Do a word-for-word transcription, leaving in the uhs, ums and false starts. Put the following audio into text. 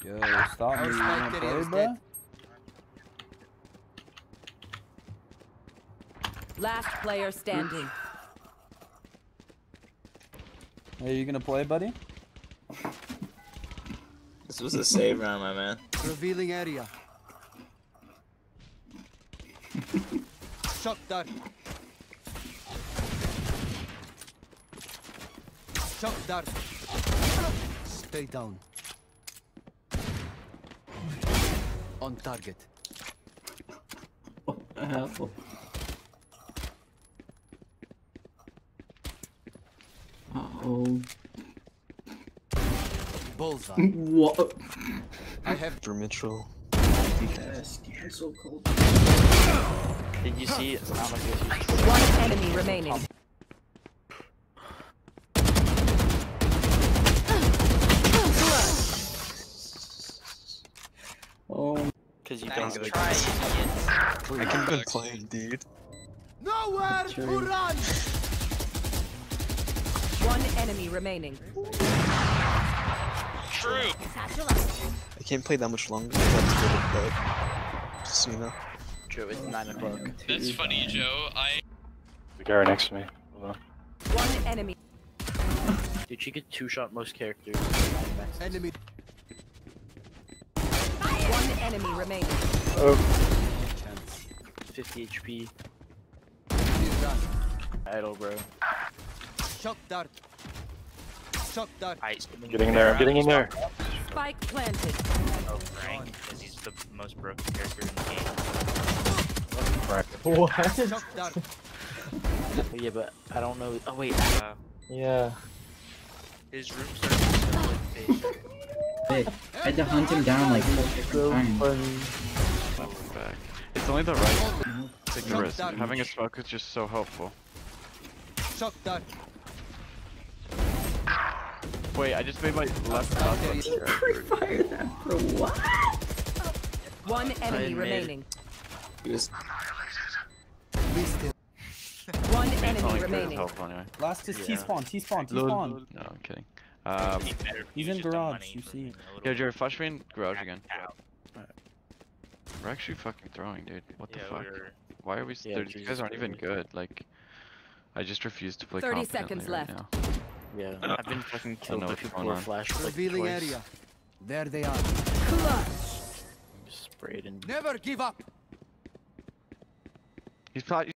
Yo, stop me. You wanna play, bro? Last player standing. Hey, you gonna play, buddy? This was a save round, my man. Revealing area. Shock dart. Shock dart. Stay down. On target. What the hell? Uh-oh. Bullseye. What? I have For Mitchell. Yes, you're so cold. Did you see it? It's not like it was One enemy remaining. Oh. because you Nice don't try, I can been playing, dude. nowhere to run. One enemy remaining. True. I can't play that much longer. I have to go to bed. Just so you know. Joe, it's nine o'clock. That's funny, Joe. I. The guy right next to me. Hold on. One enemy. Dude, she could two-shot most characters. Enemy. One enemy remaining. Oh. fifty H P. Done. Idle, bro. Shock dart. Shock dart. Ice. Getting in there, I'm getting in there. Spike planted. Oh, Frank, because he's the most broken character in the game. What? Shock dart. Yeah, but I don't know. Oh, wait. Uh, Yeah. his room service is like face. Wait, I had to hunt him down like four different times. Back. It's only the right. Take the Shock risk. dart. Having a smoke is just so helpful. Shock dart. Wait, I just made my left Shock button. dart. Fire that, bro. What? One enemy mid. remaining. He was Missed it. One Main enemy calling for his remaining. help anyway. Last is Yeah. T-spawn, T-spawn, Lol. T-spawn. No, I'm kidding. Um, He better He's use in just the garage, money you for see. a little yo, Jared, flash me in garage again. out. We're actually fucking throwing, dude. What the Yeah, fuck? we're- Why are we? Yeah, Yeah, these Jesus guys aren't even Christ. good. Like, I just refuse to play. thirty confidently seconds right left. now. Yeah, I've been fucking killed know by what's people going who are on. flashed like Revealing twice. area. There they are. Clutch. Sprayed and Never give up. He's probably.